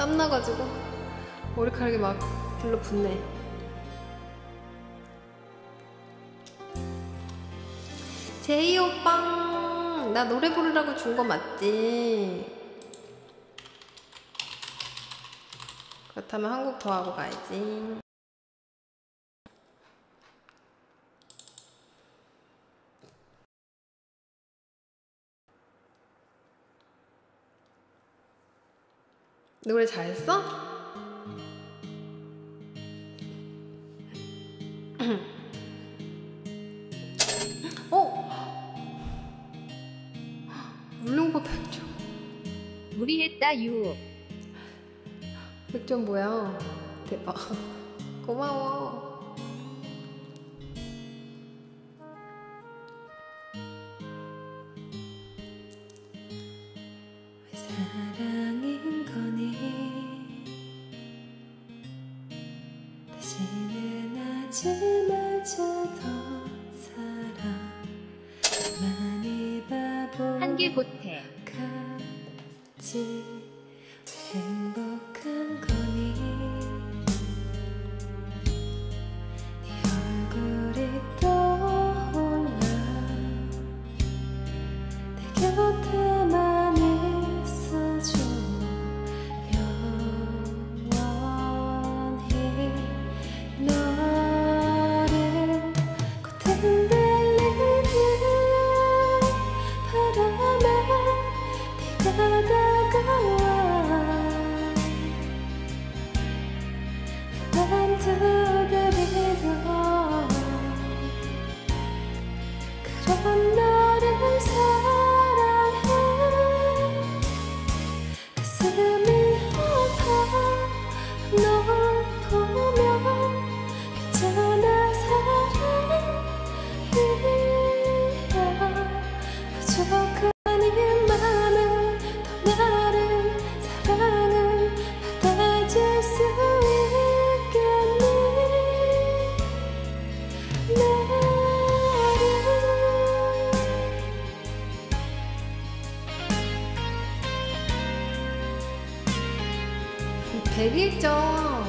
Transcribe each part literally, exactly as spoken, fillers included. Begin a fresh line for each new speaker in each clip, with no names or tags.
땀나가지고 머리카락이 막 들러붙네. 제이 오빠, 나 노래 부르라고 준 거 맞지? 그렇다면 한 곡 더 하고 가야지. 노래 잘했어? 어? 물룡법 백 점.
무리했다 유.
백 점 뭐야? 대박. 고마워. 사랑인 거니 다시는 아침마저도 사랑 많이 바보
한개 보태
같이 행복한 거니 네 얼굴이 떠올라 내 곁에만 있어줘 영원히 너를 곧 흔들리는 바람에 네가 다가와 난 두드리던 그런 너를 사랑해 가슴이 아파 널 보면 괜찮아 사랑이야 부족한 이 맘을 더 나를 사랑을 받아줄 수 있겠니 나를 백일 점.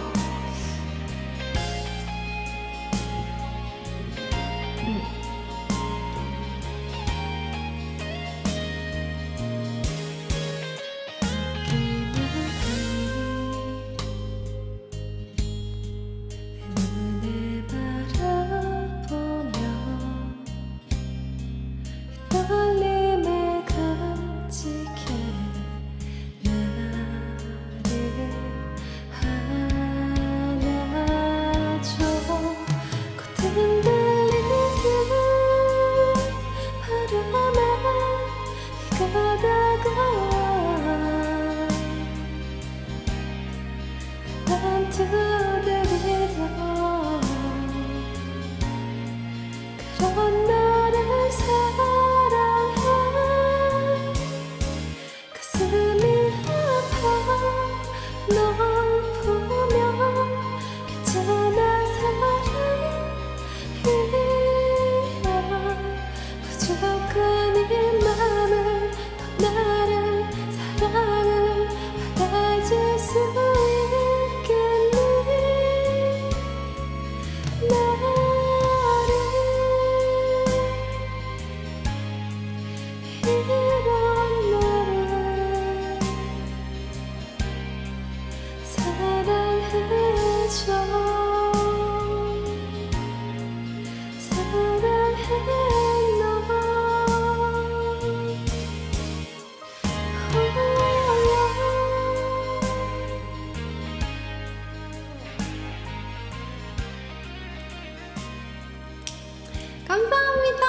떨림에 간직해 나를 안아줘 곧 흔들리듯 바람에 네가 다가와 난 두드리던 그런 너를 사랑해 가슴이 아파 널 보면 괜찮아 사랑이야 부족한 이 맘을 더 나를 사랑을 받아줄 수 있겠니 나를 이런 너를 사랑해줘 사랑해 너 감사합니다.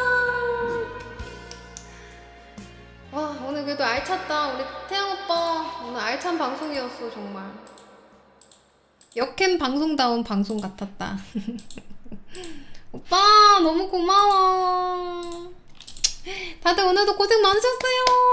와 오늘 그래도 알찼다. 우리 태양 오빠 오늘 알찬 방송이었어. 정말 역캠 방송다운 방송 같았다. 오빠 너무 고마워. 다들 오늘도 고생 많으셨어요.